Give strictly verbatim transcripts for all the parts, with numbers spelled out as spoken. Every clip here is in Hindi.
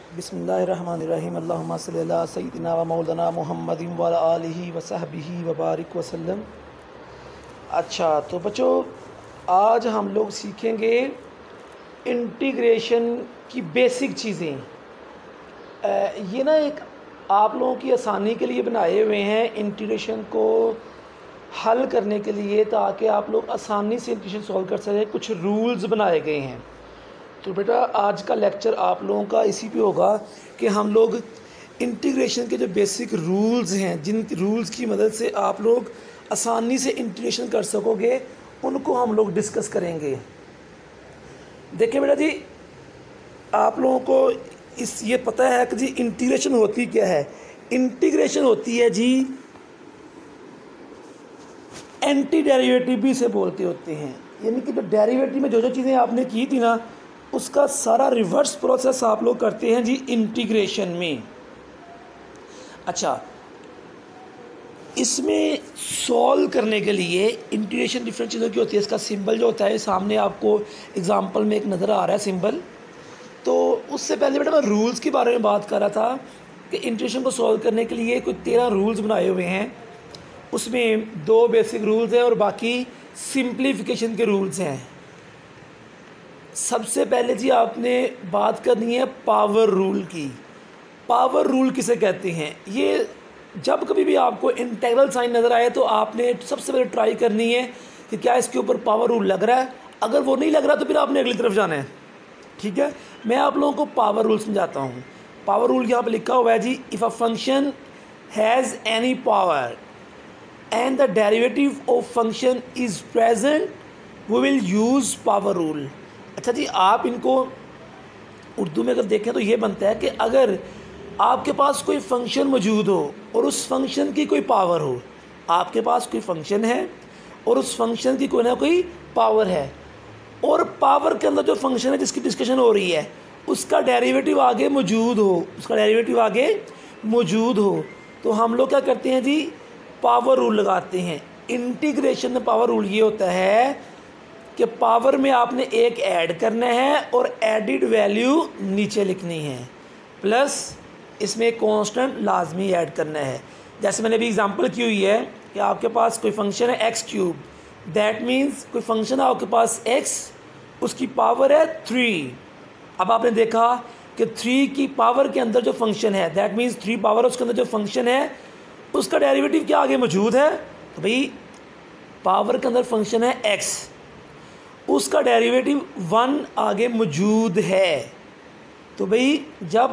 बिस्मिल्लाहिर्रहमानिर्रहीम अल्लाहुम्मा सल्लि अला सय्यिदिना व मौलाना मुहम्मदिन व अला आलिहि व सहबिहि व बारिक वसल्लम। अच्छा, तो बच्चों आज हम लोग सीखेंगे इंटीग्रेशन की बेसिक चीज़ें। ये ना एक आप लोगों की आसानी के लिए बनाए हुए हैं इंटीग्रेशन को हल करने के लिए, ताकि आप लोग आसानी से इंटीग्रेशन सॉल्व कर सकें। कुछ रूल्स बनाए गए हैं। तो बेटा आज का लेक्चर आप लोगों का इसी पे होगा कि हम लोग इंटीग्रेशन के जो बेसिक रूल्स हैं, जिन रूल्स की मदद से आप लोग आसानी से इंटीग्रेशन कर सकोगे, उनको हम लोग डिस्कस करेंगे। देखिए बेटा जी, आप लोगों को इस ये पता है कि जी इंटीग्रेशन होती क्या है। इंटीग्रेशन होती है जी एंटी डेरिवेटिव भी से बोलते होते हैं, यानी कि जो डेरिवेटिव में जो जो चीज़ें आपने की थी ना, उसका सारा रिवर्स प्रोसेस आप लोग करते हैं जी इंटीग्रेशन में। अच्छा, इसमें सॉल्व करने के लिए इंटीग्रेशन डिफरेंट चीज़ों की होती है। इसका सिंबल जो होता है सामने आपको एग्जांपल में एक नज़र आ रहा है सिंबल। तो उससे पहले बेटा मैं रूल्स के बारे में बात कर रहा था कि इंटीग्रेशन को सॉल्व करने के लिए कोई तेरह रूल्स बनाए हुए हैं। उसमें दो बेसिक रूल्स हैं और बाकी सिंप्लीफिकेशन के रूल्स हैं। सबसे पहले जी आपने बात करनी है पावर रूल की। पावर रूल किसे कहते हैं? ये जब कभी भी आपको इंटीग्रल साइन नज़र आए तो आपने सबसे पहले ट्राई करनी है कि क्या इसके ऊपर पावर रूल लग रहा है। अगर वो नहीं लग रहा तो फिर आपने अगली तरफ जाना है। ठीक है, मैं आप लोगों को पावर रूल समझाता हूँ। पावर रूल यहाँ पर लिखा हुआ है जी, if a function has any power and the derivative of function is present we will use power rule. अच्छा जी, आप इनको उर्दू में अगर देखें तो ये बनता है कि अगर आपके पास कोई फंक्शन मौजूद हो और उस फंक्शन की कोई पावर हो, आपके पास कोई फंक्शन है और उस फंक्शन की कोई ना कोई पावर है, और पावर के अंदर जो फंक्शन है जिसकी डिस्कशन हो रही है उसका डेरिवेटिव आगे मौजूद हो उसका डेरिवेटिव आगे मौजूद हो तो हम लोग क्या करते हैं जी, पावर रूल लगाते हैं। इंटीग्रेशन में पावर रूल ये होता है कि पावर में आपने एक ऐड करना है और एडिड वैल्यू नीचे लिखनी है, प्लस इसमें कांस्टेंट लाजमी ऐड करना है। जैसे मैंने अभी एग्जांपल की हुई है कि आपके पास कोई फंक्शन है एक्स क्यूब, दैट मीन्स कोई फंक्शन है आपके पास एक्स, उसकी पावर है थ्री। अब आपने देखा कि थ्री की पावर के अंदर जो फंक्शन है, दैट मीन्स थ्री पावर उसके अंदर जो फंक्शन है उसका डेरिवेटिव क्या आगे मौजूद है। तो भाई पावर के अंदर फंक्शन है एक्स, उसका डेरिवेटिव वन आगे मौजूद है। तो भाई जब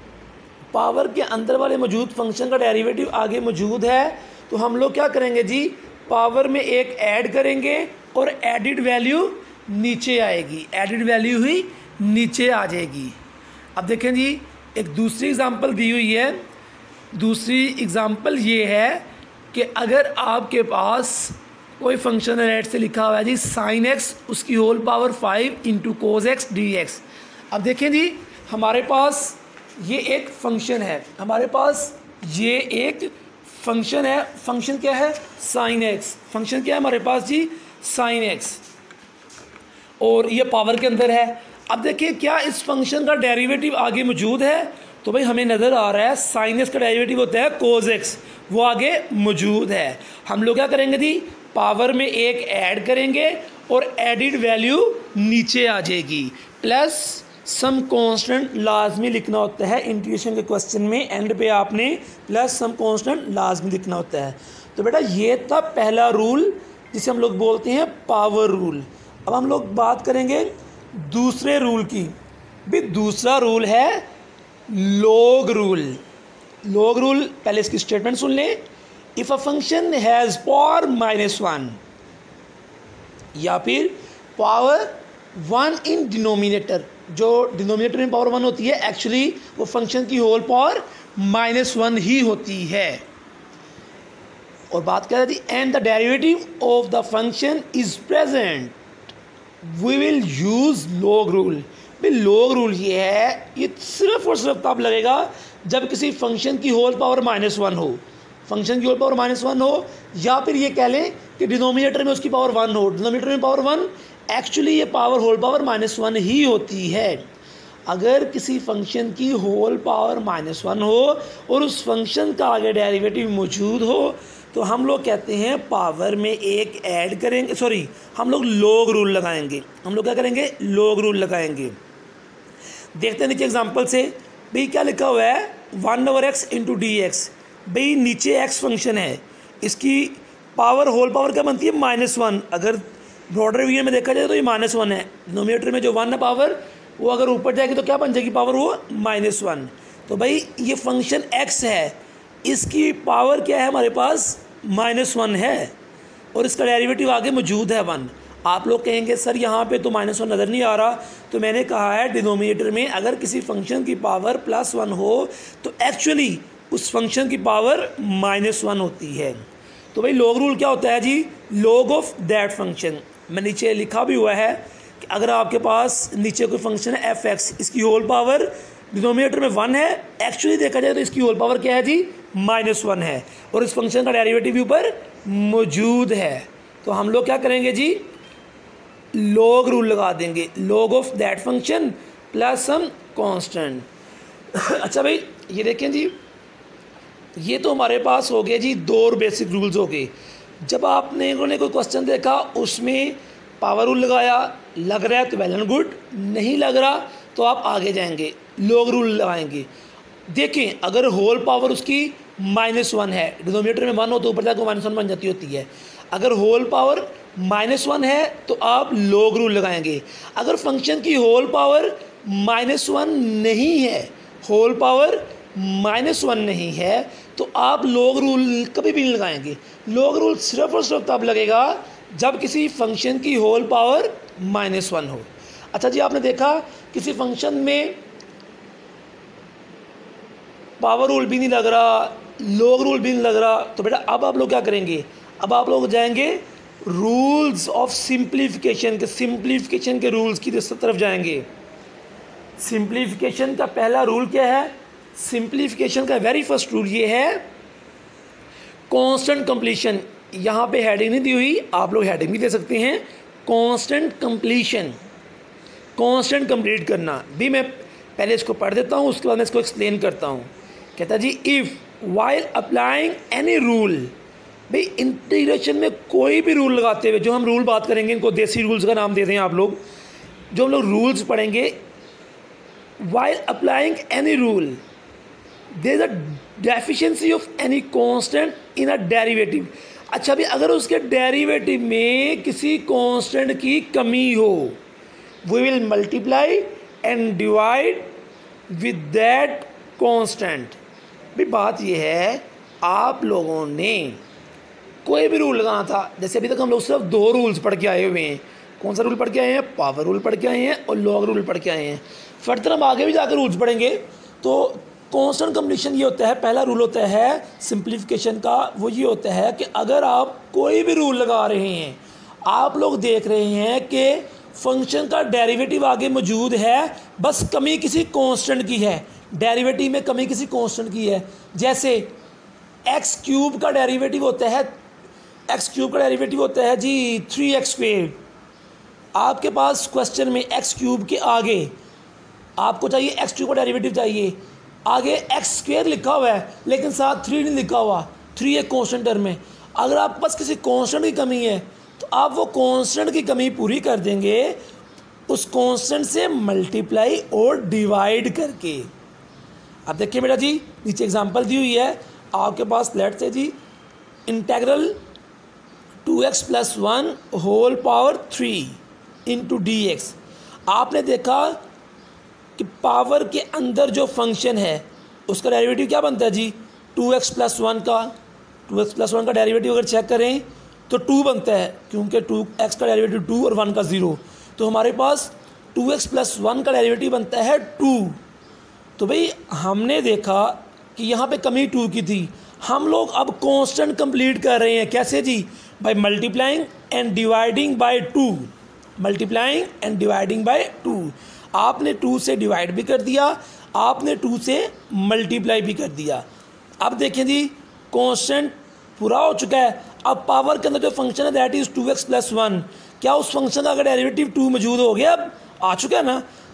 पावर के अंदर वाले मौजूद फंक्शन का डेरिवेटिव आगे मौजूद है तो हम लोग क्या करेंगे जी, पावर में एक ऐड करेंगे और एडिड वैल्यू नीचे आएगी, एडिड वैल्यू ही नीचे आ जाएगी। अब देखें जी, एक दूसरी एग्जांपल दी हुई है। दूसरी एग्जांपल ये है कि अगर आपके पास कोई फंक्शन रेट से लिखा हुआ है जी साइन एक्स उसकी whole power five into cos x d x. अब देखें जी, हमारे पास ये एक फंक्शन है, हमारे पास ये एक फंक्शन है। फंक्शन क्या है? Sine x. फंक्शन क्या है हमारे पास जी? साइन एक्स, और ये पावर के अंदर है। अब देखिए क्या इस फंक्शन का डेरिवेटिव आगे मौजूद है? तो भाई हमें नज़र आ रहा है साइन एक्स का डेरिवेटिव होता है कोस एक्स, वो आगे मौजूद है। हम लोग क्या करेंगे जी, पावर में एक ऐड करेंगे और एडिड वैल्यू नीचे आ जाएगी, प्लस सम कांस्टेंट लाजमी लिखना होता है। इंटीग्रेशन के क्वेश्चन में एंड पे आपने प्लस सम कांस्टेंट लाजमी लिखना होता है। तो बेटा ये था पहला रूल जिसे हम लोग बोलते हैं पावर रूल। अब हम लोग बात करेंगे दूसरे रूल की। भी दूसरा रूल है लॉग रूल। लॉग रूल, पहले इसकी स्टेटमेंट सुन लें। If a function has power minus one या फिर पावर वन इन डिनोमिनेटर, जो डिनोमिनेटर में पावर वन होती है एक्चुअली वो फंक्शन की होल पावर माइनस वन ही होती है। और बात कर रही थी and the derivative of the function is present we will use log rule. भाई लॉग रूल ये है, ये सिर्फ और सिर्फ तब लगेगा जब किसी फंक्शन की होल पावर माइनस वन हो, फंक्शन की होल पावर माइनस वन हो, या फिर ये कह लें कि डिनोमिनेटर में उसकी पावर वन हो। डिनोमिनेटर में पावर वन, एक्चुअली ये power whole power minus one ही होती है। अगर किसी फंक्शन की होल पावर माइनस वन हो और उस फंक्शन का आगे डेरिवेटिव मौजूद हो तो हम लोग कहते हैं पावर में एक ऐड करेंगे, सॉरी हम लोग लॉग रूल लगाएंगे। हम लोग क्या करेंगे? लॉग रूल लगाएंगे। देखते हैं नीचे एग्जांपल से। भाई क्या लिखा हुआ है? One over x into d x. भाई नीचे एक्स फंक्शन है, इसकी पावर होल पावर क्या बनती है? Minus one. अगर ब्रॉडर व्यू में देखा जाए तो ये माइनस वन है। डिनोमिनेटर में जो वन है पावर, वो अगर ऊपर जाएगी तो क्या बन जाएगी पावर? वो माइनस वन। तो भाई ये फंक्शन एक्स है, इसकी पावर क्या है हमारे पास? माइनस वन है और इसका डेरिवेटिव आगे मौजूद है वन। आप लोग कहेंगे सर यहाँ पे तो माइनस वन नज़र नहीं आ रहा। तो मैंने कहा है डिनोमिनेटर में अगर किसी फंक्शन की पावर प्लस वन हो तो एक्चुअली उस फंक्शन की पावर माइनस वन होती है। तो भाई लॉग रूल क्या होता है जी? Log of that function. मैं नीचे लिखा भी हुआ है कि अगर आपके पास नीचे कोई फंक्शन है एफ एक्स, इसकी होल पावर डिनोमिनेटर में वन है, एक्चुअली देखा जाए तो इसकी होल पावर क्या है जी? माइनस वन है और इस फंक्शन का डेरिवेटिव ऊपर मौजूद है। तो हम लोग क्या करेंगे जी? लॉग रूल लगा देंगे। Log of that function plus some constant. अच्छा भाई ये देखें जी, ये तो हमारे पास हो गए जी दो और बेसिक रूल्स हो गए। जब आपने ने कोई क्वेश्चन देखा उसमें पावर रूल लगाया, लग रहा है तो वेल एंड गुड, नहीं लग रहा तो आप आगे जाएंगे, लॉग रूल लगाएंगे। देखें अगर होल पावर उसकी माइनस वन है, डिनोमिनेटर में वन हो तो ऊपर जाकर माइनस वन बन जाती होती है। अगर होल पावर माइनस वन है तो आप लॉग रूल लगाएंगे। अगर फंक्शन की होल पावर माइनस वन नहीं है, होल पावर माइनस वन नहीं है तो आप लॉग रूल कभी भी नहीं लगाएंगे। लॉग रूल सिर्फ और सिर्फ तब लगेगा जब किसी फंक्शन की होल पावर माइनस वन हो। अच्छा जी आपने देखा किसी फंक्शन में पावर रूल भी नहीं लग रहा, लॉग रूल भी नहीं लग रहा, तो बेटा अब आप लोग क्या करेंगे? अब आप लोग जाएंगे रूल्स ऑफ सिंप्लीफिकेशन के, सिंप्लीफिकेशन के रूल्स की तरफ जाएंगे। सिंप्लीफिकेशन का पहला रूल क्या है? सिंप्लीफिकेशन का वेरी फर्स्ट रूल ये है कांस्टेंट कंप्लीशन। यहाँ पे हेडिंग नहीं दी हुई, आप लोग हेडिंग भी दे सकते हैं। कांस्टेंट कंप्लीशन, कांस्टेंट कंप्लीट करना। भी मैं पहले इसको पढ़ देता हूँ, उसके बाद मैं इसको एक्सप्लेन करता हूँ। कहता जी if while applying any rule, भाई इंटीग्रेशन में कोई भी रूल लगाते हुए, जो हम रूल बात करेंगे इनको देसी रूल्स का नाम दे दें आप लोग, जो हम लोग रूल्स पढ़ेंगे, while applying any rule there is a deficiency of any constant in a derivative. अच्छा भी अगर उसके डेरिवेटिव में किसी कांस्टेंट की कमी हो, we will multiply and divide with that constant. भी बात यह है आप लोगों ने कोई भी रूल लगाना था, जैसे अभी तक हम लोग सिर्फ दो रूल्स पढ़ के आए हुए हैं। कौन सा रूल पढ़ के आए हैं? पावर रूल पढ़ के आए हैं और लॉग रूल पढ़ के आए हैं। फर्दर हम आगे भी जाकर रूल्स पढ़ेंगे। तो कांस्टेंट कंप्लीशन ये होता है, पहला रूल होता है सिंप्लीफिकेशन का, वो ये होता है कि अगर आप कोई भी रूल लगा रहे हैं, आप लोग देख रहे हैं कि फंक्शन का डेरिवेटिव आगे मौजूद है, बस कमी किसी कांस्टेंट की है, डेरिवेटिव में कमी किसी कांस्टेंट की है। जैसे एक्स क्यूब का डेरिवेटिव होता है, एक्स क्यूब का डेरिवेटिव होता है जी थ्री एक्स स्क्वेयर। आपके पास क्वेश्चन में एक्स क्यूब के आगे आपको चाहिए एक्स क्यूब का डेरिवेटिव चाहिए, आगे एक्स स्क्वेयर लिखा हुआ है लेकिन साथ थ्री नहीं लिखा हुआ, थ्री एक कांस्टेंट टर्म में। अगर आपके पास किसी कांस्टेंट की कमी है तो आप वो कांस्टेंट की कमी पूरी कर देंगे उस कांस्टेंट से मल्टीप्लाई और डिवाइड करके। अब देखिए बेटा जी नीचे एग्जांपल दी हुई है आपके पास, लेट से जी integral two x plus one whole power three into d x. आपने देखा कि पावर के अंदर जो फंक्शन है उसका डेरिवेटिव क्या बनता है जी? टू एक्स प्लस वन का, टू एक्स प्लस वन का डेरिवेटिव अगर चेक करें तो टू बनता है, क्योंकि टू एक्स का डेरिवेटिव टू और वन का ज़ीरो, तो हमारे पास टू एक्स प्लस वन का डेरिवेटिव बनता है टू। तो भाई हमने देखा कि यहाँ पे कमी टू की थी, हम लोग अब कांस्टेंट कंप्लीट कर रहे हैं। कैसे जी? By multiplying and dividing by two, multiplying and dividing by two. आपने टू से डिवाइड भी कर दिया, आपने टू से मल्टीप्लाई भी कर दिया। अब देखें जी कांस्टेंट पूरा हो चुका है। अब पावर के अंदर जो फंक्शन है that is two x plus one, क्या उस फंक्शन का अगर डेरिवेटिव टू मौजूद हो गया? अब आ चुका है ना।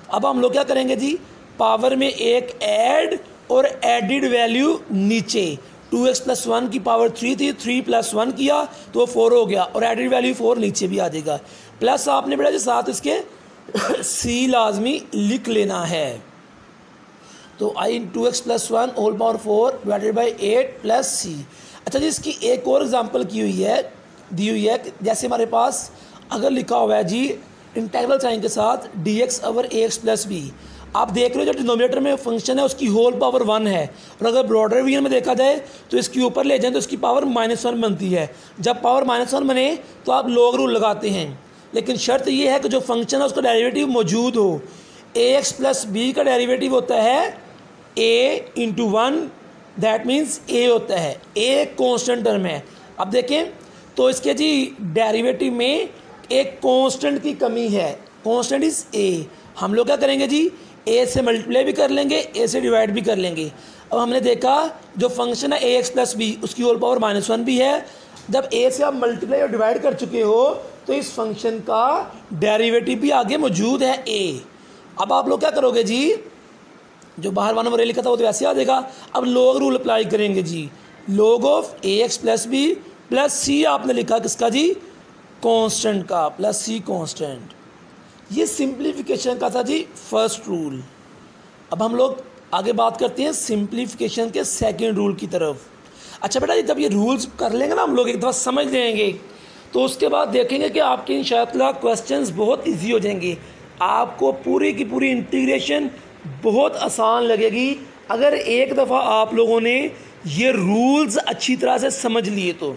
अब हम लोग क्या करेंगे जी, पावर में एक ऐड और एडिड वैल्यू नीचे, टू एक्स प्लस वन की पावर थ्री थी, थ्री प्लस वन किया तो फोर हो गया और एडिड वैल्यू फोर नीचे भी आ जाएगा। प्लस आपने बेटा जी साथ इसके सी लाजमी लिख लेना है। तो I two x plus one whole power four divided by eight plus C. अच्छा जी, इसकी एक और एग्जांपल की हुई है, दी हुई है, जैसे हमारे पास अगर लिखा हुआ है जी इंटीग्रल साइन के साथ d x over a x plus b. आप देख रहे हो जो डिनोमिनेटर में फंक्शन है उसकी होल पावर वन है, और अगर ब्रॉडर डिवीजन में देखा जाए तो इसके ऊपर ले जाएं तो इसकी पावर माइनस वन बनती है। जब पावर माइनस वन बने तो आप लॉग रूल लगाते हैं, लेकिन शर्त ये है कि जो फंक्शन है उसका डेरिवेटिव मौजूद हो। ए एक्स प्लस बी का डेरिवेटिव होता है a into one, that means a होता है, ए कॉन्स्टेंट टर्म है। अब देखें तो इसके जी डेरिवेटिव में एक कांस्टेंट की कमी है, कांस्टेंट इज ए। हम लोग क्या करेंगे जी, ए से मल्टीप्लाई भी कर लेंगे, ए से डिवाइड भी कर लेंगे। अब हमने देखा जो फंक्शन है ए एक्स प्लस बी उसकी होल पावर माइनस वन भी है। जब ए से आप मल्टीप्लाई और डिवाइड कर चुके हो तो इस फंक्शन का डेरिवेटिव भी आगे मौजूद है ए। अब आप लोग क्या करोगे जी, जो बाहर वन ओवर ए लिखा था वो तो वैसे आ जाएगा। अब लॉग रूल अप्लाई करेंगे जी, log of a x plus b plus c आपने लिखा किसका जी, कांस्टेंट का, प्लस सी कांस्टेंट। ये सिंप्लीफिकेशन का था जी फर्स्ट रूल। अब हम लोग आगे बात करते हैं सिंप्लीफिकेशन के सेकंड रूल की तरफ। अच्छा बेटा, जब ये रूल्स कर लेंगे ना हम लोग, एक दफ़ा समझ लेंगे, तो उसके बाद देखेंगे कि आपके इंशाअल्लाह क्वेश्चंस बहुत इजी हो जाएंगे। आपको पूरी की पूरी इंटीग्रेशन बहुत आसान लगेगी अगर एक दफ़ा आप लोगों ने ये रूल्स अच्छी तरह से समझ लिए तो।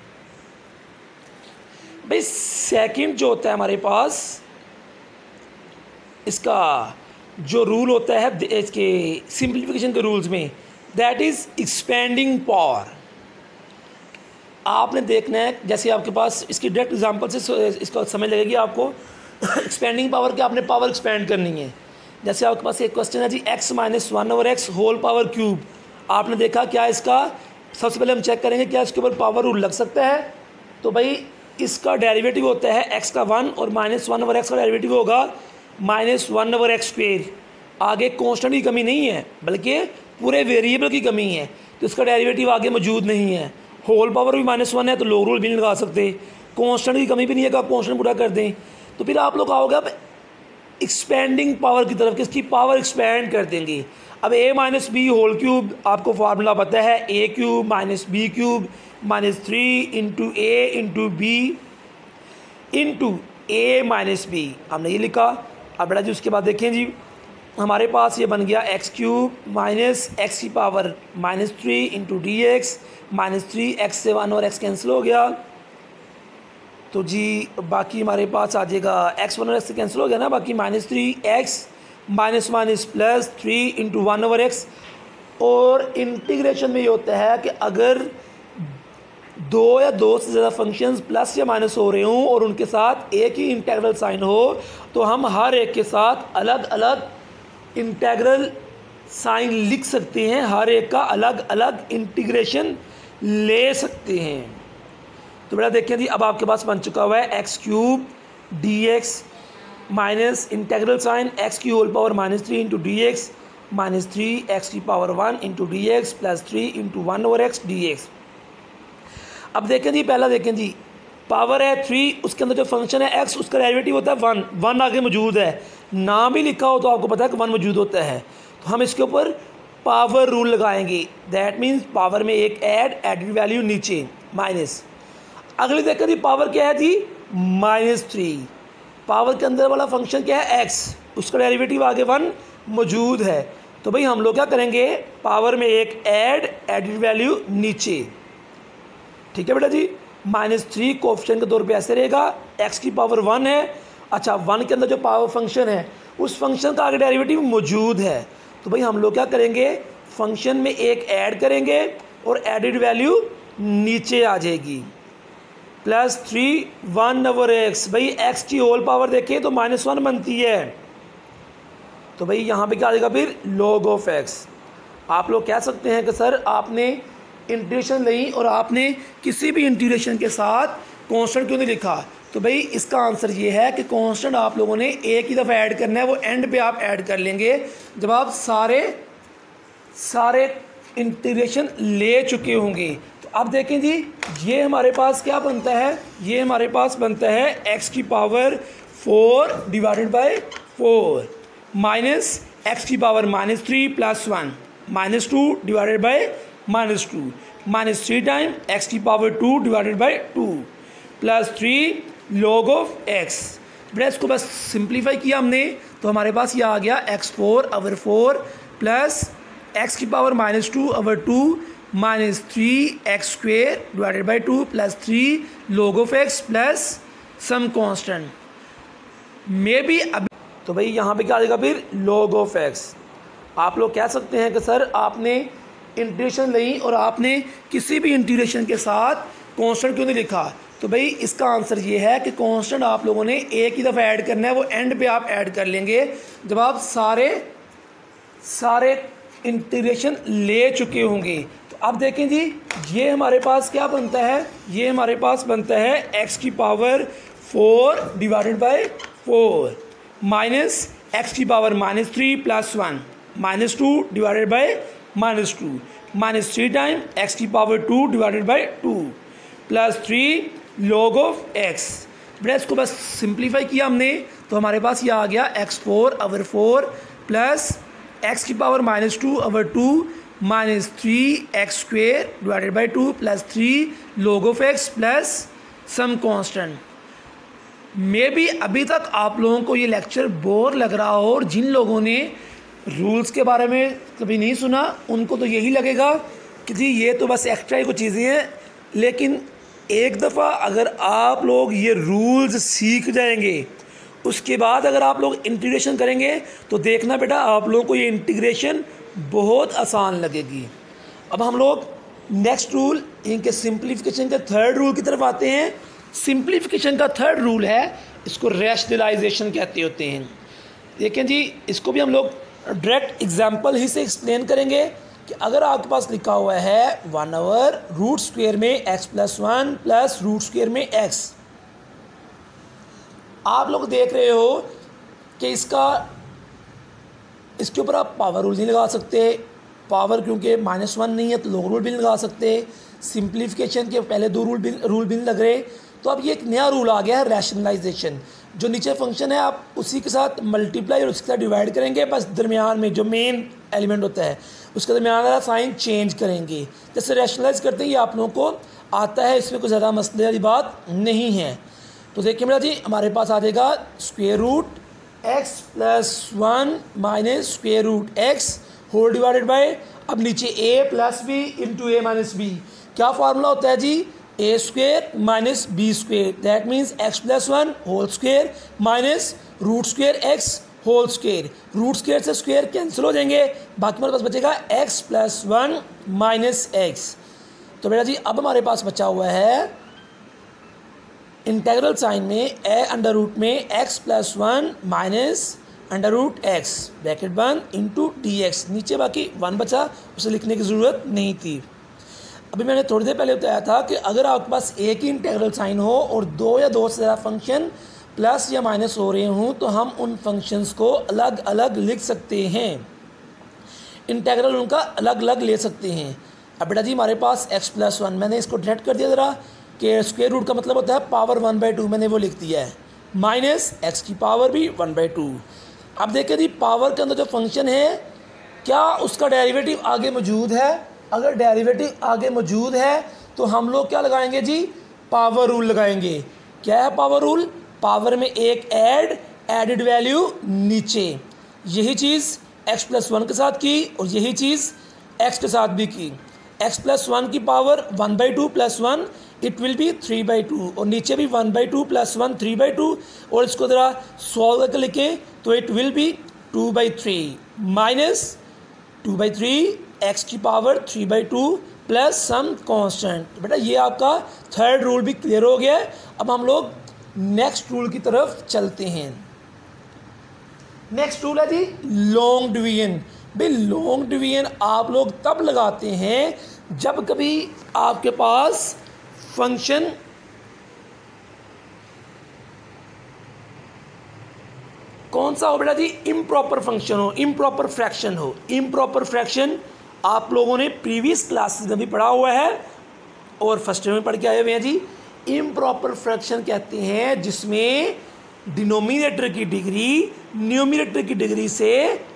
भाई सेकंड जो होता है हमारे पास, इसका जो रूल होता है इसके सिंप्लीफिकेशन के रूल्स में, दैट इज़ एक्सपेंडिंग पावर। आपने देखना है, जैसे आपके पास इसकी डायरेक्ट एग्जांपल से इसको समझ लगेगी आपको। एक्सपेंडिंग पावर के आपने पावर एक्सपेंड करनी है। जैसे आपके पास एक क्वेश्चन है जी x minus one over x whole power cube. आपने देखा क्या इसका, सबसे पहले हम चेक करेंगे क्या इसके ऊपर पावर रूल लग सकता है। तो भाई इसका डेरिवेटिव होता है एक्स का वन, और माइनस वन ओवर एक्स का डेरिवेटिव होगा minus one over x square. आगे कांस्टेंट की कमी नहीं है बल्कि पूरे वेरिएबल की कमी है, तो इसका डेरिवेटिव आगे मौजूद नहीं है। होल पावर भी माइनस वन है तो लॉग रूल भी नहीं लगा सकते। कांस्टेंट की कमी भी नहीं है कि आप कांस्टेंट पूरा कर दें। तो फिर आप लोग आओगे अब एक्सपेंडिंग पावर की तरफ, किसकी पावर एक्सपेंड कर देंगे। अब a minus b whole cube, आपको फार्मूला पता है, a cube minus b cube minus three into a into b into a minus b, हमने ये लिखा। अब बेटा जी उसके बाद देखें जी, हमारे पास ये बन गया एक्स क्यूब माइनस एक्स की power minus three into d x minus three, x से वन और एक्स कैंसिल हो गया। तो जी बाकी हमारे पास आ जाएगा एक्स वन और एक्स से कैंसिल हो गया ना, बाकी minus three x minus minus plus three into one over x. और इंटीग्रेशन में ये होता है कि अगर दो या दो से ज़्यादा फंक्शंस प्लस या माइनस हो रहे हों और उनके साथ एक ही इंटीग्रल साइन हो तो हम हर एक के साथ अलग अलग इंटीग्रल साइन लिख सकते हैं, हर एक का अलग अलग इंटीग्रेशन ले सकते हैं। तो बेटा देखिए जी, अब आपके पास बन चुका हुआ है x cube d x minus integral sine x की whole power minus three into d x minus three x की power one into d x plus three into one over x d x. अब देखें जी, पहला देखें जी, पावर है थ्री, उसके अंदर जो फंक्शन है एक्स उसका डेरिवेटिव होता है वन, वन आगे मौजूद है, नाम भी लिखा हो तो आपको पता है कि वन मौजूद होता है। तो हम इसके ऊपर पावर रूल लगाएंगे, दैट मीन्स पावर में एक ऐड, एडिड वैल्यू नीचे माइनस। अगली देखें जी, पावर क्या है जी माइनस थ्री, पावर के अंदर वाला फंक्शन क्या है एक्स, उसका डेरिवेटिव आगे वन मौजूद है। तो भाई हम लोग क्या करेंगे, पावर में एक ऐड, एडिड वैल्यू नीचे, ठीक है बेटा जी। माइनस थ्री कोएफिशिएंट के तौर पे ऐसे रहेगा, एक्स की पावर वन है। अच्छा, वन के अंदर जो पावर फंक्शन है उस फंक्शन का आगे डेरिवेटिव मौजूद है। तो भाई हम लोग क्या करेंगे, फंक्शन में एक ऐड करेंगे और एडिड वैल्यू नीचे आ जाएगी, plus three one over x. भाई एक्स की होल पावर देखें तो माइनस वन बनती है, तो भाई यहाँ पे क्या आ जाएगा फिर लॉग ऑफ एक्स। आप लोग कह सकते हैं कि सर आपने इंटीग्रेशन ली और आपने किसी भी इंटीग्रेशन के साथ कांस्टेंट क्यों नहीं लिखा। तो भाई इसका आंसर ये है कि कांस्टेंट आप लोगों ने एक ही दफ़ा ऐड करना है, वो एंड पे आप ऐड कर लेंगे जब आप सारे सारे इंटीग्रेशन ले चुके होंगे। तो अब देखें जी, ये हमारे पास क्या बनता है, ये हमारे पास बनता है एक्स की power four divided by four minus x की power minus three plus one minus two divided by minus two minus three time x की power two divided by two plus three log of x. बेटा इसको बस सिंप्लीफाई किया हमने तो हमारे पास ये आ गया x four over four plus x की power minus two over two minus three x square divided by two plus three log of x plus some constant maybe. अब तो भाई यहाँ पे क्या आ जाएगा फिर लॉग ऑफ एक्स। आप लोग कह सकते हैं कि सर आपने इंटीग्रेशन ली और आपने किसी भी इंटीग्रेशन के साथ कांस्टेंट क्यों नहीं लिखा। तो भाई इसका आंसर ये है कि कांस्टेंट आप लोगों ने एक ही दफ़ा ऐड करना है, वो एंड पे आप ऐड कर लेंगे जब आप सारे सारे इंटीग्रेशन ले चुके होंगे। तो अब देखें जी, ये हमारे पास क्या बनता है, ये हमारे पास बनता है एक्स की power four divided by four minus x की power minus three plus one minus two divided by minus two minus three time x की power two divided by two plus three log of x. बेटा इसको बस सिंप्लीफाई किया हमने तो हमारे पास ये आ गया x four over four plus x की power minus two over two minus three x square divided by two plus three log of x plus some constant. Maybe अभी तक आप लोगों को ये लेक्चर बोर लग रहा हो और जिन लोगों ने रूल्स के बारे में कभी नहीं सुना उनको तो यही लगेगा कि जी ये तो बस एक्स्ट्रा ही कुछ चीज़ें हैं। लेकिन एक दफ़ा अगर आप लोग ये रूल्स सीख जाएंगे उसके बाद अगर आप लोग इंटीग्रेशन करेंगे तो देखना बेटा आप लोगों को ये इंटीग्रेशन बहुत आसान लगेगी। अब हम लोग नेक्स्ट रूल इनके सिंप्लीफिकेशन के थर्ड रूल की तरफ आते हैं। सिंप्लीफिकेशन का थर्ड रूल है, इसको रैशनलाइजेशन कहते होते हैं। देखें जी, इसको भी हम लोग डायरेक्ट एग्जाम्पल ही से एक्सप्लेन करेंगे कि अगर आपके पास लिखा हुआ है वन ओवर रूट स्क्वेयर में x plus one plus root square में एक्स, आप लोग देख रहे हो कि इसका इसके ऊपर आप पावर रूल नहीं लगा सकते, पावर क्योंकि माइनस वन नहीं है तो लोग रूल भी नहीं लगा सकते, सिंप्लीफिकेशन के पहले दो रूल भी रूल भी नहीं लग रहे। तो अब ये एक नया रूल आ गया है रैशनलाइजेशन। जो नीचे फंक्शन है आप उसी के साथ मल्टीप्लाई और उसके साथ डिवाइड करेंगे, बस दरमियान में जो मेन एलिमेंट होता है उसके दरमियान वाला साइन चेंज करेंगे। जैसे रैशनलाइज करते हैं ये आप लोगों को आता है, इसमें कोई ज़्यादा मसले वाली बात नहीं है। तो देखिए मेरा जी, हमारे पास आ जाएगा square root x plus one minus square root x whole divided by, अब नीचे a plus b into a minus b. क्या फार्मूला होता है जी, a square minus b square, that means x plus one whole square minus root square x whole square. Root square से स्क्वेयर कैंसिल हो जाएंगे, बाकी हमारे पास बचेगा x plus one minus x. तो बेटा जी अब हमारे पास बचा हुआ है इंटेग्रल साइन में ए अंडर रूट में x plus one minus under root x bracket बंद इंटू डी एक्स, नीचे बाकी वन बचा, उसे लिखने की ज़रूरत नहीं थी। अभी मैंने थोड़ी देर पहले बताया था कि अगर आपके पास एक ही इंटेग्रल साइन हो और दो या दो से ज़्यादा फंक्शन प्लस या माइनस हो रहे हों तो हम उन फंक्शंस को अलग अलग लिख सकते हैं, इंटेग्रल उनका अलग अलग ले सकते हैं। अब बेटा जी हमारे पास एक्स प्लस वन, मैंने इसको डायरेक्ट कर दिया ज़रा कि स्क्वायर रूट का मतलब होता है पावर वन बाई टू, मैंने वो लिख दिया है, माइनस एक्स की पावर भी वन बाई टू। अब देखिए जी पावर के अंदर जो फंक्शन है क्या उसका डेरिवेटिव आगे मौजूद है, अगर डेरिवेटिव आगे मौजूद है तो हम लोग क्या लगाएंगे जी, पावर रूल लगाएंगे। क्या है पावर रूल, पावर में एक ऐड एडिड वैल्यू नीचे, यही चीज़ एक्स प्लस वन के साथ की और यही चीज़ एक्स के साथ भी की। एक्स प्लस वन की power one by two plus one it will be three by two, और नीचे भी one by two plus one three by two, और इसको ज़रा सॉल्व करके लिखें तो it will be two by three minus two by three x की power three by two plus some constant. बेटा ये आपका थर्ड रूल भी क्लियर हो गया है। अब हम लोग नेक्स्ट रूल की तरफ चलते हैं। नेक्स्ट रूल है जी लॉन्ग डिवीजन। भाई लॉन्ग डिवीजन आप लोग तब लगाते हैं जब कभी आपके पास फंक्शन कौन सा हो बेटा जी, इम्प्रॉपर फंक्शन हो, इम्प्रॉपर फ्रैक्शन हो। इम्प्रॉपर फ्रैक्शन आप लोगों ने प्रीवियस क्लासेस में भी पढ़ा हुआ है और फर्स्ट ईयर में पढ़ के आए हुए हैं जी। इम्प्रॉपर फ्रैक्शन कहते हैं जिसमें डिनोमिनेटर की डिग्री न्यूमिनेटर की डिग्री से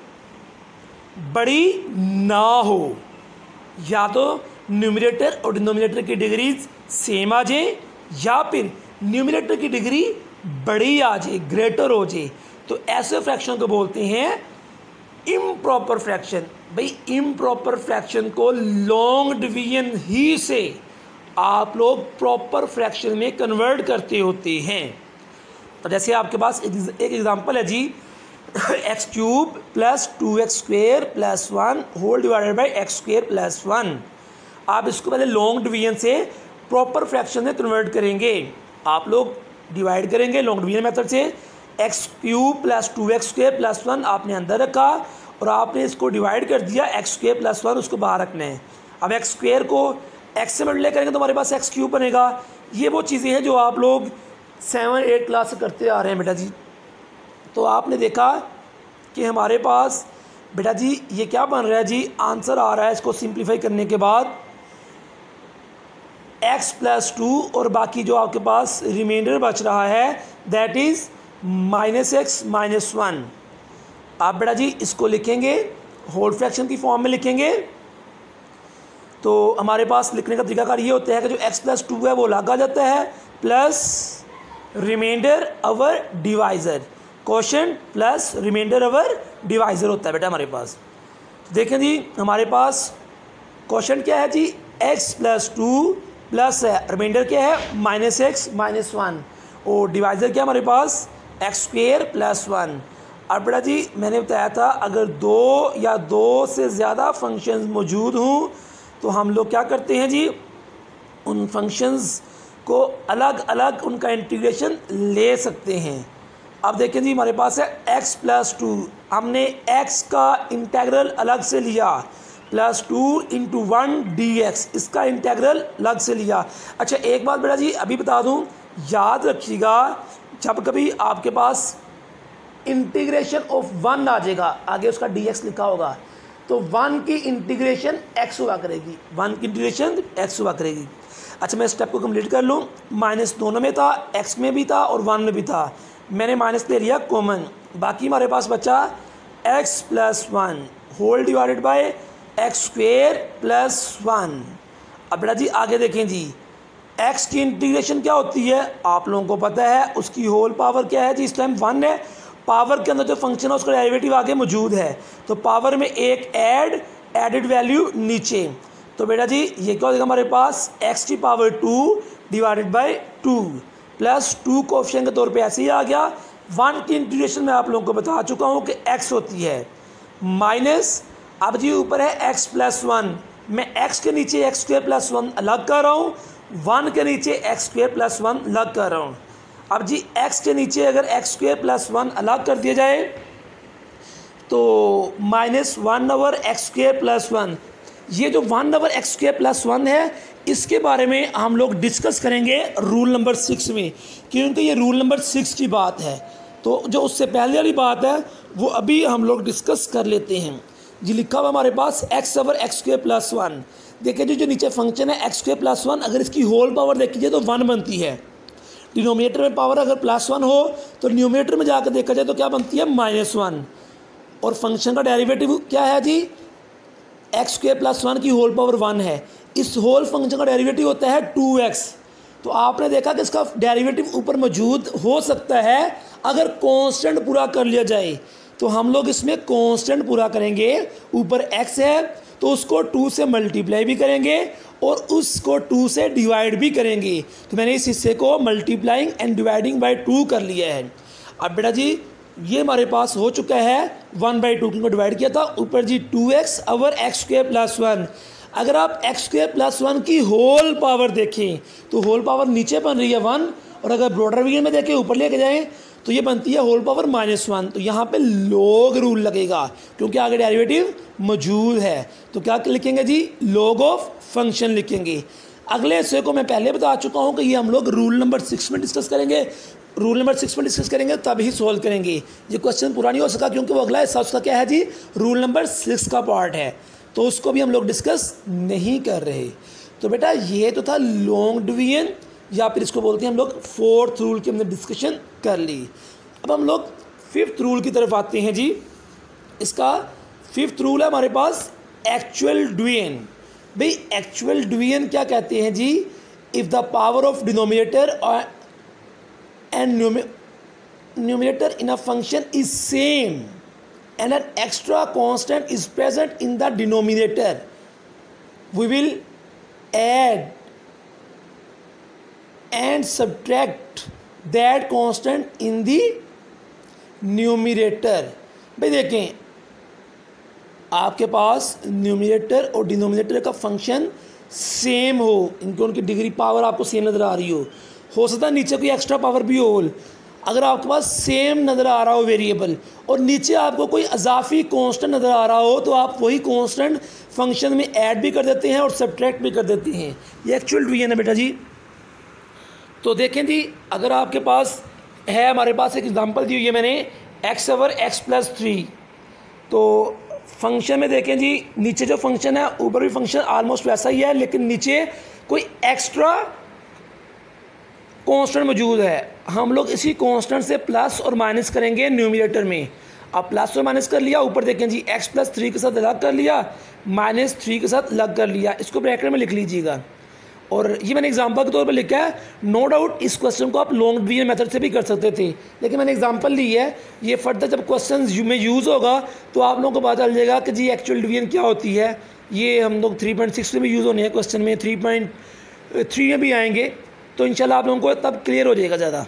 बड़ी ना हो, या तो न्यूमिनेटर और डिनोमिनेटर की डिग्री सेम आ जाए या फिर न्यूमिनेटर की डिग्री बड़ी आ जाए, ग्रेटर हो जाए, तो ऐसे फ्रैक्शन को बोलते हैं इम्प्रॉपर फ्रैक्शन। भाई इम्प्रॉपर फ्रैक्शन को लॉन्ग डिवीजन ही से आप लोग प्रॉपर फ्रैक्शन में कन्वर्ट करते होते हैं। तो जैसे आपके पास एक एग्जांपल है जी, x cube plus two x square plus one whole divided by x square plus one. आप इसको पहले लॉन्ग डिवीजन से प्रॉपर फ्रैक्शन में कन्वर्ट करेंगे। आप लोग डिवाइड करेंगे लॉन्ग डिवीजन मेथड से, x cube plus two x square plus one आपने अंदर रखा और आपने इसको डिवाइड कर दिया, एक्स स्क्वेयर प्लस वन उसको बाहर रखना है। अब एक्स स्क्वेयर को एक्स से मल्टीप्लाई करेंगे तो हमारे पास एक्स क्यूब बनेगा। ये वो चीज़ें हैं जो आप लोग सेवन एट क्लास से करते आ रहे हैं बेटा जी। तो आपने देखा कि हमारे पास बेटा जी ये क्या बन रहा है जी, आंसर आ रहा है इसको सिंप्लीफाई करने के बाद x प्लस टू और बाकी जो आपके पास रिमाइंडर बच रहा है that is minus x minus one. आप बेटा जी इसको लिखेंगे होल फ्रैक्शन की फॉर्म में लिखेंगे। तो हमारे पास लिखने का तरीकाकार ये होता है कि जो x प्लस टू है वो अलग आ जाता है, plus remainder over divisor, quotient plus remainder over divisor होता है बेटा हमारे पास। तो देखें जी हमारे पास क्वोशंट क्या है जी, x प्लस टू प्लस है रिमाइंडर क्या है माइनस एक्स माइनस वन, और डिवाइज़र क्या हमारे पास एक्स स्क्वेयर प्लस वन। अब बेटा जी मैंने बताया था अगर दो या दो से ज़्यादा फंक्शंस मौजूद हों तो हम लोग क्या करते हैं जी, उन फंक्शंस को अलग अलग उनका इंटीग्रेशन ले सकते हैं। अब देखें जी हमारे पास है x प्लस टू, हमने x का इंटेग्रल अलग से लिया, plus two into one d x, इसका इंटेग्रल अलग से लिया। अच्छा एक बात बेटा जी अभी बता दूं, याद रखिएगा जब कभी आपके पास इंटीग्रेशन ऑफ वन आ जाएगा, आगे उसका डी एक्स लिखा होगा, तो वन की इंटीग्रेशन x हुआ करेगी, वन की इंटीग्रेशन x हुआ करेगी। अच्छा मैं स्टेप को कंप्लीट कर लूँ, माइनस दोनों में था, x में भी था और वन में भी था, मैंने माइनस ले लिया कॉमन, बाकी हमारे पास बचा x plus one whole divided by x square plus one. अब बेटा जी आगे देखें जी, x की इंटीग्रेशन क्या होती है आप लोगों को पता है, उसकी होल पावर क्या है जी, इस टाइम वन है, पावर के अंदर जो फंक्शन है उसका डेरिवेटिव आगे मौजूद है, तो पावर में एक ऐड एडेड वैल्यू नीचे, तो बेटा जी ये क्या हो जाएगा हमारे पास x की power two divided by two plus two coefficient के तौर पे ऐसे ही आ गया। वन की इंटीग्रेशन में आप लोगों को बता चुका हूँ कि x होती है माइनस, अब जी ऊपर है x प्लस वन, मैं x के नीचे एक्स स्क्वेयर प्लस वन अलग कर रहा हूँ, वन के नीचे एक्स स्क्वेयर प्लस वन अलग कर रहा हूँ। अब जी x के नीचे अगर एक्स स्क्वेयर प्लस वन अलग कर दिया जाए तो minus one over x square plus one, ये जो one over x square plus one है इसके बारे में हम लोग डिस्कस करेंगे रूल नंबर सिक्स में, क्योंकि ये रूल नंबर सिक्स की बात है। तो जो उससे पहले वाली बात है वो अभी हम लोग डिस्कस कर लेते हैं जी। लिखा हुआ हमारे पास x over x square plus one, देखिए जी जो नीचे फंक्शन है एक्स स्क्वेयर प्लस वन, अगर इसकी होल पावर देखी जाए तो वन बनती है, डिनोमिनेटर में पावर अगर प्लस वन हो तो न्यूमिनेटर में जाकर देखा जाए तो क्या बनती है माइनस वन, और फंक्शन का डेरिवेटिव क्या है जी, एक्स स्क्वेयर प्लस वन की होल पावर वन है, इस होल फंक्शन का डेरिवेटिव होता है टू एक्स। तो आपने देखा कि इसका डेरिवेटिव ऊपर मौजूद हो सकता है अगर कांस्टेंट पूरा कर लिया जाए, तो हम लोग इसमें कांस्टेंट पूरा करेंगे, ऊपर x है तो उसको टू से मल्टीप्लाई भी करेंगे और उसको टू से डिवाइड भी करेंगे। तो मैंने इस हिस्से को multiplying and dividing by two कर लिया है। अब बेटा जी ये हमारे पास हो चुका है वन बाई टू, क्योंकि डिवाइड किया था, ऊपर जी two x over x square plus one. अगर आप एक्स स्क्वेयर प्लस वन की होल पावर देखें तो होल पावर नीचे बन रही है वन, और अगर ब्रॉडर डिवीजन में देखें ऊपर लेके जाएं तो ये बनती है होल पावर माइनस वन। तो यहाँ पे लॉग रूल लगेगा क्योंकि आगे डेरिवेटिव मौजूद है, तो क्या लिखेंगे जी, लॉग ऑफ फंक्शन लिखेंगे। अगले हिस्से को मैं पहले बता चुका हूँ कि ये हम लोग रूल नंबर सिक्स में डिस्कस करेंगे, रूल नंबर सिक्स में डिस्कस करेंगे तभी सॉल्व करेंगे। ये क्वेश्चन पूरा नहीं हो सका क्योंकि वो अगला हिस्सा उसका क्या है जी, रूल नंबर सिक्स का पार्ट है, तो उसको भी हम लोग डिस्कस नहीं कर रहे। तो बेटा ये तो था लॉन्ग डिवीजन, या फिर इसको बोलते हैं हम लोग फोर्थ रूल की हमने डिस्कशन कर ली। अब हम लोग फिफ्थ रूल की तरफ आते हैं जी। इसका फिफ्थ रूल है हमारे पास एक्चुअल डिवीजन। भाई एक्चुअल डिवीजन क्या कहते हैं जी, if the power of denominator and numerator in a function is same and an extra constant is present in the denominator, we will add and subtract that constant in the numerator। भाई देखें, आपके पास न्यूमिनेटर और डिनोमिनेटर का फंक्शन सेम हो, इनकी उनकी डिग्री पावर आपको सेम नज़र आ रही हो हो सकता है नीचे कोई एक्स्ट्रा पावर भी हो। अगर आपके पास सेम नज़र आ रहा हो वेरिएबल और नीचे आपको कोई अजाफी कांस्टेंट नज़र आ रहा हो, तो आप वही कांस्टेंट फंक्शन में ऐड भी कर देते हैं और सब्ट्रैक्ट भी कर देते हैं। ये एक्चुअल डिवीजन है बेटा जी। तो देखें जी, अगर आपके पास है, हमारे पास एक एग्जांपल दी हुई है मैंने, x over x plus three. तो फंक्शन में देखें जी, नीचे जो फंक्शन है ऊपर भी फंक्शन ऑलमोस्ट वैसा ही है, लेकिन नीचे कोई एक्स्ट्रा कांस्टेंट मौजूद है। हम लोग इसी कांस्टेंट से प्लस और माइनस करेंगे न्यूमिनेटर में। अब प्लस और माइनस कर लिया, ऊपर देखें जी एक्स प्लस थ्री के साथ अलग कर लिया, माइनस थ्री के साथ अलग कर लिया, इसको ब्रैकेट में लिख लीजिएगा। और ये मैंने एग्जांपल के तौर पर लिखा है। नो डाउट इस क्वेश्चन को आप लॉन्ग डिवीजन मेथड से भी कर सकते थे, लेकिन मैंने एग्जांपल ली है। ये फर्दर जब क्वेश्चन में यूज़ होगा तो आप लोगों को पता चल जाएगा कि जी एक्चुअल डिवीजन क्या होती है। ये हम लोग थ्री पॉइंट सिक्स में भी यूज़ होने हैं क्वेश्चन में, थ्री पॉइंट थ्री में भी आएंगे, तो इंशाल्लाह आप लोगों को तब क्लियर हो जाएगा ज़्यादा।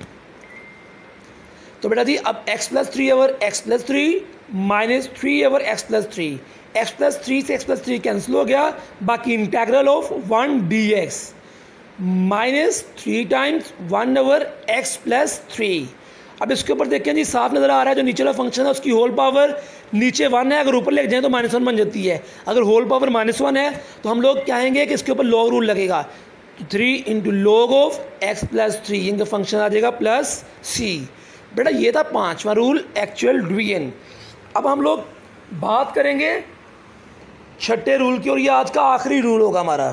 तो बेटा जी अब x plus three over x plus three minus three over x plus three, x plus three से एक्स प्लस थ्री कैंसिल हो गया, बाकी integral of one d x minus three times one over x plus three. अब इसके ऊपर देखें जी, साफ नज़र आ रहा है जो नीचे वाला फंक्शन है उसकी होल पावर नीचे वन है, अगर ऊपर ले जाएं तो माइनस वन बन जाती है। अगर होल पावर माइनस वन है तो हम लोग कहेंगे कि इसके ऊपर लॉग रूल लगेगा, three into log of x plus three, इनका फंक्शन आ जाएगा प्लस सी। बेटा ये था पांचवा रूल एक्चुअल डिवीजन। अब हम लोग बात करेंगे छठे रूल की, और ये आज का आखिरी रूल होगा हमारा,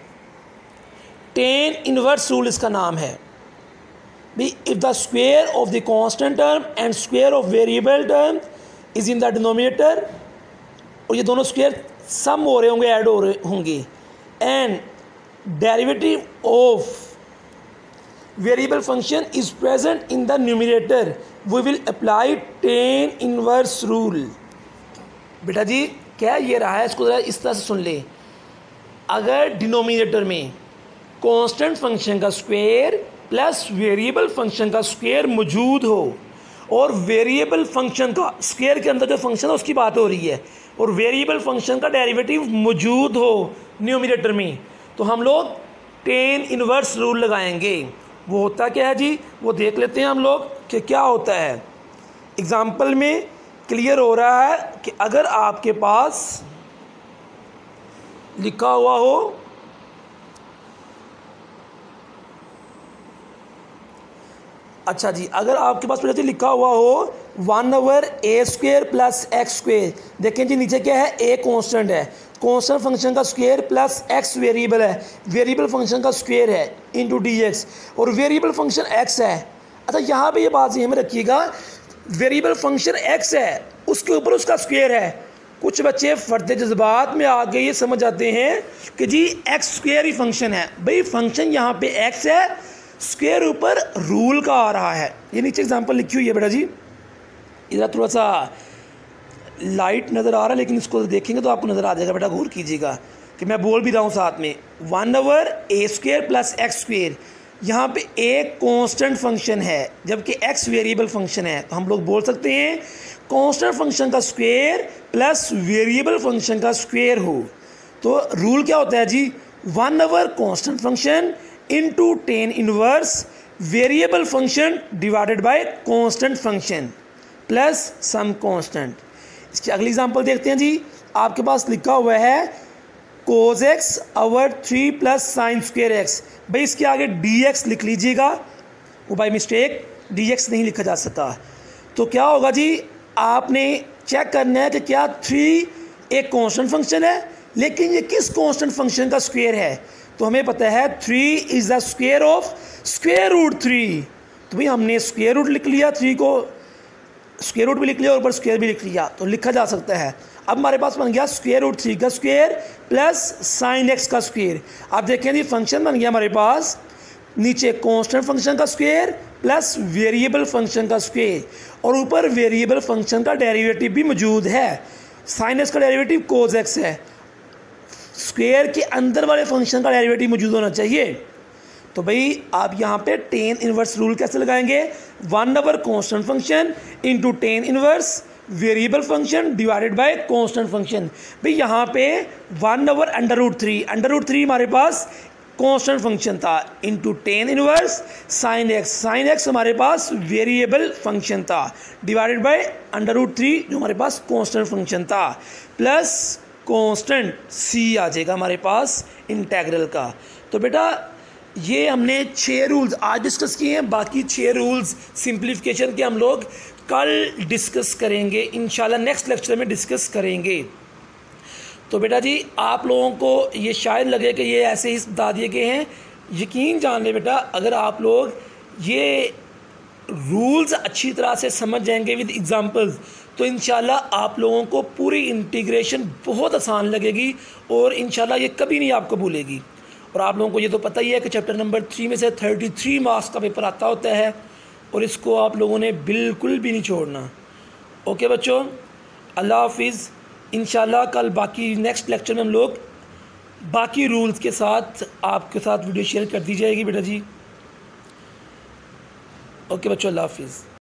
टेन इनवर्स रूल इसका नाम है। भी if the square of the constant term and square of variable term is in the denominator, और ये दोनों स्क्वेयर सम हो रहे होंगे, ऐड हो रहे होंगे, and derivative of variable function is present in the numerator, we will apply tan inverse rule. बेटा जी क्या ये रहा है, इसको ज़रा इस तरह से सुन ले। अगर डिनोमिनेटर में कांस्टेंट फंक्शन का स्क्वायर प्लस वेरिएबल फंक्शन का स्क्वायर मौजूद हो, और वेरिएबल फंक्शन का स्क्वायर के अंदर जो फंक्शन है उसकी बात हो रही है, और वेरिएबल फंक्शन का डेरिवेटिव मौजूद हो न्यूमिनेटर में, तो हम लोग टेन इनवर्स रूल लगाएंगे। वो होता क्या है जी, वो देख लेते हैं हम लोग कि क्या होता है। एग्जाम्पल में क्लियर हो रहा है कि अगर आपके पास लिखा हुआ हो अच्छा जी, अगर आपके पास पहले लिखा हुआ हो one over a square plus x square, देखें जी नीचे क्या है, ए कांस्टेंट है, कांस्टेंट फंक्शन का स्क्वायर प्लस एक्स वेरिएबल है, वेरिएबल फंक्शन का स्क्वायर है इंटू डी एक्स, और वेरिएबल फंक्शन एक्स है। अच्छा यहाँ पे ये बात ध्यान में रखिएगा, वेरिएबल फंक्शन एक्स है, उसके ऊपर उसका स्क्वायर है। कुछ बच्चे फर्द जज्बात में आगे ये समझ जाते हैं कि जी एक्स स्क्वायर ही फंक्शन है। भाई फंक्शन यहाँ पे एक्स है, स्क्वायर ऊपर रूल का आ रहा है। ये नीचे एग्जांपल लिखी हुई है बेटा जी, इधर थोड़ा सा लाइट नज़र आ रहा है, लेकिन इसको देखेंगे तो आपको नज़र आ जाएगा। बेटा गौर कीजिएगा कि मैं बोल भी रहा हूँ साथ में, one over a square plus x square, यहाँ पे एक कांस्टेंट फंक्शन है जबकि एक्स वेरिएबल फंक्शन है, तो हम लोग बोल सकते हैं कांस्टेंट फंक्शन का स्क्वायर प्लस वेरिएबल फंक्शन का स्क्वायर हो। तो रूल क्या होता है जी, one over constant function into tan inverse variable function divided by constant function plus some constant. इसकी अगली एग्जांपल देखते हैं जी, आपके पास लिखा हुआ है cos x over three plus sine square x. भाई इसके आगे डी एक्स लिख लीजिएगा, वो बाई मिस्टेक डी एक्स नहीं लिखा जा सका। तो क्या होगा जी, आपने चेक करना है कि क्या थ्री एक कांस्टेंट फंक्शन है, लेकिन ये किस कांस्टेंट फंक्शन का स्क्वायर है। तो हमें पता है three is the square of square root three. तो भाई हमने स्क्वायर रूट लिख लिया, थ्री को स्क्वायर रूट भी लिख लिया और ऊपर स्क्वायर भी लिख लिया, तो लिखा जा सकता है। अब हमारे पास बन गया स्क्वायर रूट थ्री का स्क्वायर प्लस साइन एक्स का स्क्वायर। अब देखें जी फंक्शन बन गया हमारे पास, नीचे कांस्टेंट फंक्शन का स्क्वायर प्लस वेरिएबल फंक्शन का स्क्वायर, और ऊपर वेरिएबल फंक्शन का डेरिवेटिव भी मौजूद है। साइन एक्स का डेरिवेटिव कोस एक्स है, स्क्वायर के अंदर वाले फंक्शन का डेरिवेटिव मौजूद होना चाहिए। तो भाई आप यहाँ पे टेन इनवर्स रूल कैसे लगाएंगे, one over constant function into tan inverse variable function divided by constant function. भाई यहाँ पे one over under root three, under root three हमारे पास कांस्टेंट फंक्शन था, into tan inverse sine x, sine x हमारे पास वेरिएबल फंक्शन था, divided by under root three जो हमारे पास कांस्टेंट फंक्शन था, प्लस कांस्टेंट सी आ जाएगा हमारे पास इंटेग्रल का। तो बेटा ये हमने छः रूल्स आज डिस्कस किए हैं, बाकी छः रूल्स सिंप्लीफिकेशन के हम लोग कल डिस्कस करेंगे इंशाल्लाह, नेक्स्ट लेक्चर में डिस्कस करेंगे। तो बेटा जी आप लोगों को ये शायद लगे कि ये ऐसे ही बता दिए गए हैं, यकीन जान ले बेटा अगर आप लोग ये रूल्स अच्छी तरह से समझ जाएंगे विद एग्जांपल्स, तो इंशाल्लाह आप लोगों को पूरी इंटीग्रेशन बहुत आसान लगेगी और इंशाल्लाह ये कभी नहीं आपको भूलेगी। और आप लोगों को ये तो पता ही है कि चैप्टर नंबर थ्री में से थर्टी थ्री मार्क्स का पेपर आता होता है और इसको आप लोगों ने बिल्कुल भी नहीं छोड़ना। ओके बच्चों, अल्लाह हाफिज़। इंशाल्लाह कल बाकी नेक्स्ट लेक्चर में हम लोग बाकी रूल्स के साथ आपके साथ वीडियो शेयर कर दी जाएगी बेटा जी। ओके बच्चों, अल्लाह हाफिज़।